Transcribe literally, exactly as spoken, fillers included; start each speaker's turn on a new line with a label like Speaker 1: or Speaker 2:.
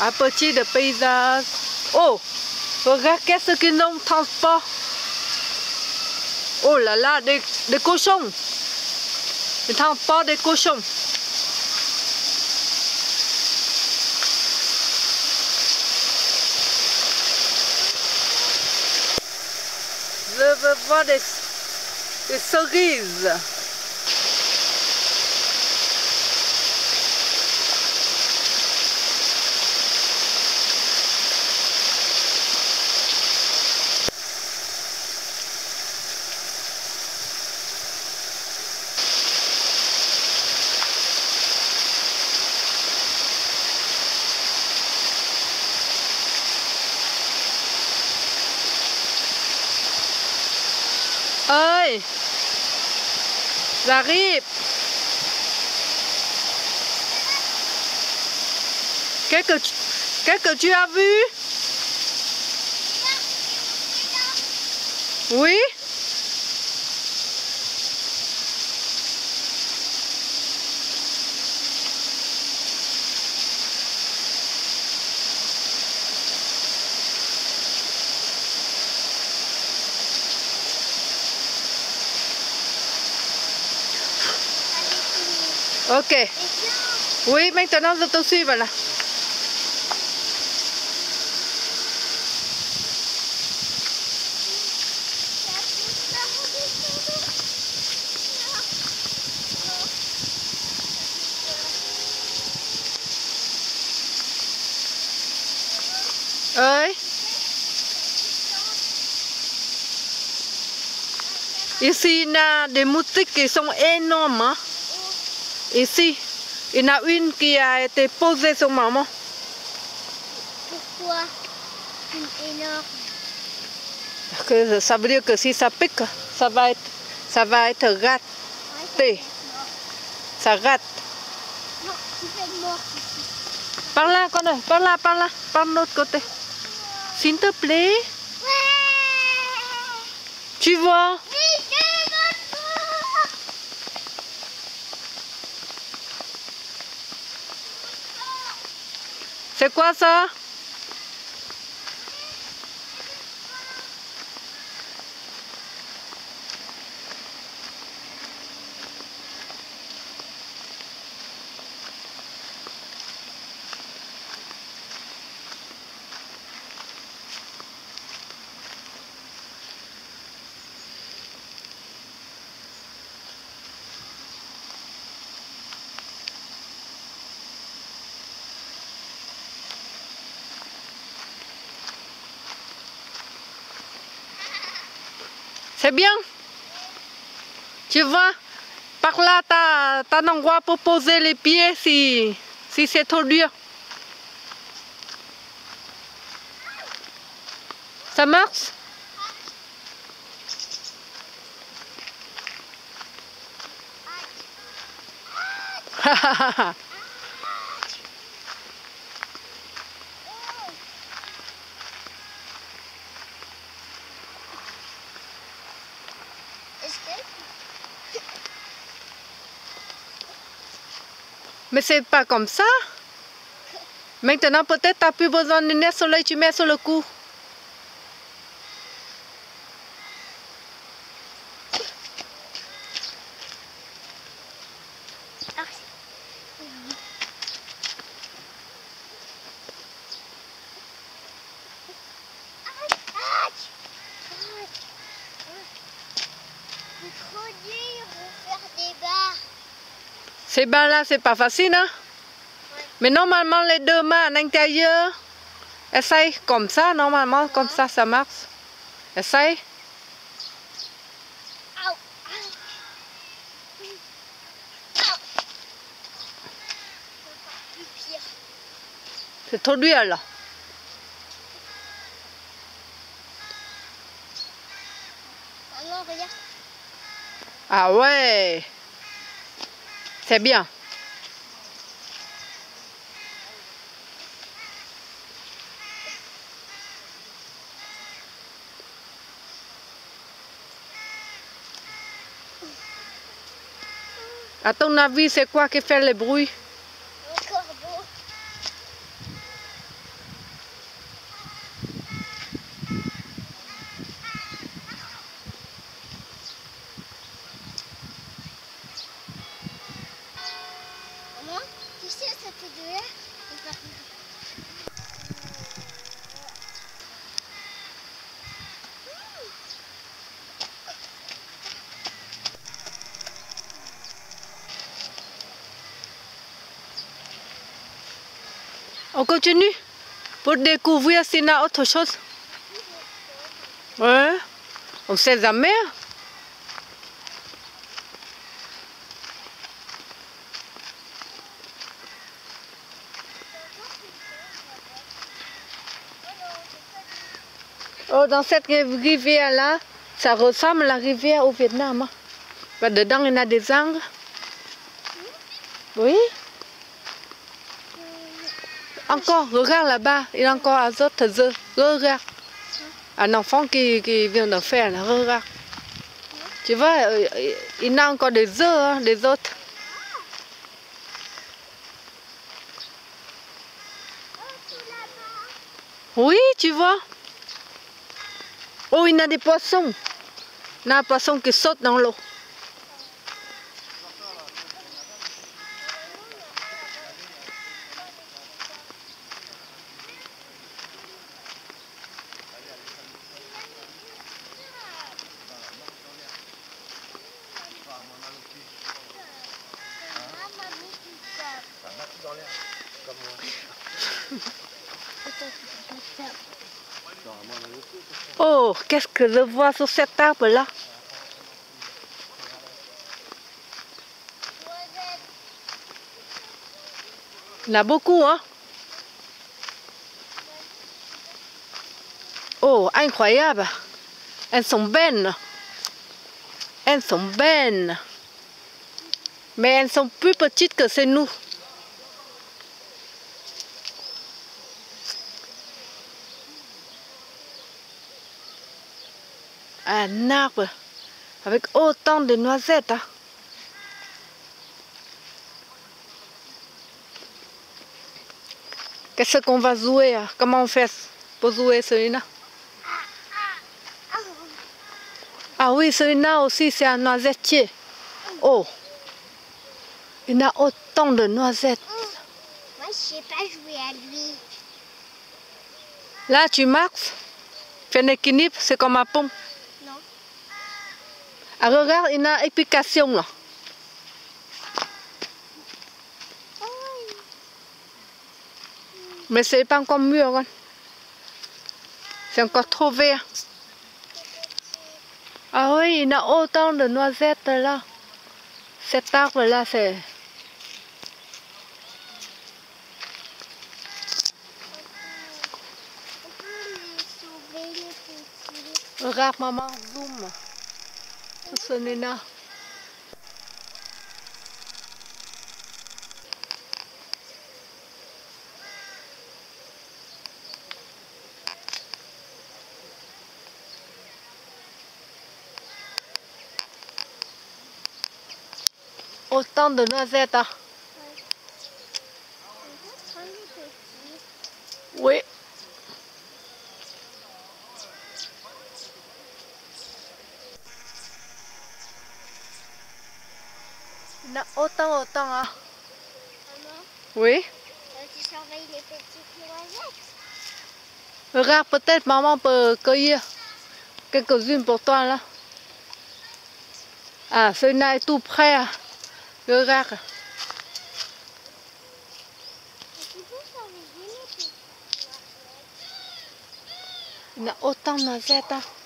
Speaker 1: Un petit de paysage. Oh, regarde qu'est-ce qu'ils nous transportent. Oh là là, des, des cochons. Ils transportent des cochons. Je veux voir des, des cerises. Ơi, j'arrive. Qu'est-ce que tu, qu'est-ce que tu as vu? Oui? Ok. Oui, maintenant je te suis, voilà. Oui. Ici, il y a des moustiques qui sont énormes. Hein? Ici, il y en a une qui a été posée sur maman.
Speaker 2: Pourquoi une énorme?
Speaker 1: Parce que ça veut dire que si ça pique, ça va être, ça va être raté. Ça rate.
Speaker 2: Non, tu fais mort ici.
Speaker 1: Par là, con ơi, par là, par là, par l'autre côté. S'il te plaît.
Speaker 2: Ouais.
Speaker 1: Tu vois?
Speaker 2: Oui, je vois.
Speaker 1: C'est quoi ça? C'est bien. Tu vois, par là, tu as un endroit pour poser les pieds si, si c'est trop dur. Ça marche? Mais c'est pas comme ça. Maintenant, peut-être tu n'as plus besoin de lunettes soleil, tu mets sur le cou. Ces bains-là, c'est pas facile, hein? Ouais. Mais normalement, les deux mains à l'intérieur, essaye comme ça, normalement, ouais. Comme ça, ça marche. Essaye. C'est trop dur, là.
Speaker 2: Alors, regarde.
Speaker 1: Ah ouais! C'est bien. À ton avis, c'est quoi qui fait le bruit?
Speaker 2: Le corbeau. Maman, tu sais, cette vidéo est partie.
Speaker 1: On continue pour découvrir s'il y a autre chose. Ouais, on sait jamais. Oh, dans cette rivière-là, ça ressemble à la rivière au Vietnam. Hein. Bah, dedans, il y a des angles. Oui. Encore, regarde là-bas, il y a encore un autre œuf. Regarde. Un enfant qui, qui vient de faire, là, regarde. Tu vois, il y a encore des œufs, hein, des autres. Oui, tu vois. Oh, il y a des poissons. Il y a un poisson qui saute dans l'eau. Oh, qu'est-ce que je vois sur cet arbre-là? Il y en a beaucoup, hein? Oh, incroyable! Elles sont belles. Elles sont belles. Mais elles sont plus petites que chez nous. Un arbre avec autant de noisettes. Hein. Qu'est-ce qu'on va jouer? Hein? Comment on fait pour jouer celui-là? Ah oui, celui-là aussi, c'est un noisettier. Oh, il y a autant de noisettes.
Speaker 2: Moi, je sais pas jouer à lui.
Speaker 1: Là, tu marches, fais un équilibre, c'est comme un pont.
Speaker 2: Non.
Speaker 1: Ah, regarde, il y a une explication là.
Speaker 2: Oh, oui.
Speaker 1: Mais c'est pas encore mûr. Hein. C'est encore trop vert. Ah oui, il y a autant de noisettes là. Cet arbre là, c'est... Regarde maman, zoom. Sur ce nez-là. Autant de noisettes. Hein. Oui. Il y en a autant, autant. Hein.
Speaker 2: Maman,
Speaker 1: Oui.
Speaker 2: euh, tu surveilles les petites noisettes.
Speaker 1: Regarde, peut-être maman peut cueillir quelques-unes pour toi là. Ah, celui-là est tout prêt. Hein. Regarde.
Speaker 2: Tu peux surveiller les petites noisettes.
Speaker 1: Il y en a autant de noisettes. Hein.